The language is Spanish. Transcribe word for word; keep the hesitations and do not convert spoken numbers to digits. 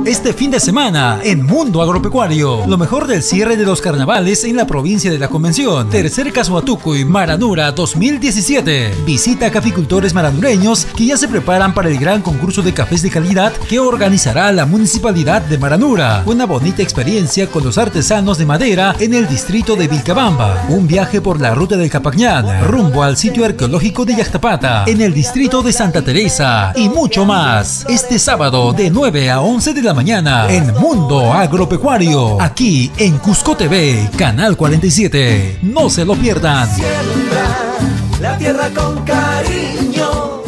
Este fin de semana en Mundo Agropecuario, lo mejor del cierre de los carnavales en la provincia de la Convención. Tercer Casuatucuy Maranura dos mil diecisiete. Visita a caficultores maranureños que ya se preparan para el gran concurso de cafés de calidad que organizará la Municipalidad de Maranura. Una bonita experiencia con los artesanos de madera en el distrito de Vilcabamba. Un viaje por la ruta del Capacñán, rumbo al sitio arqueológico de Yactapata, en el distrito de Santa Teresa y mucho más. Este sábado de nueve a once de la mañana en Mundo Agropecuario, aquí en Cusco T V, Canal cuarenta y siete. No se lo pierdan. Siembra la tierra con cariño.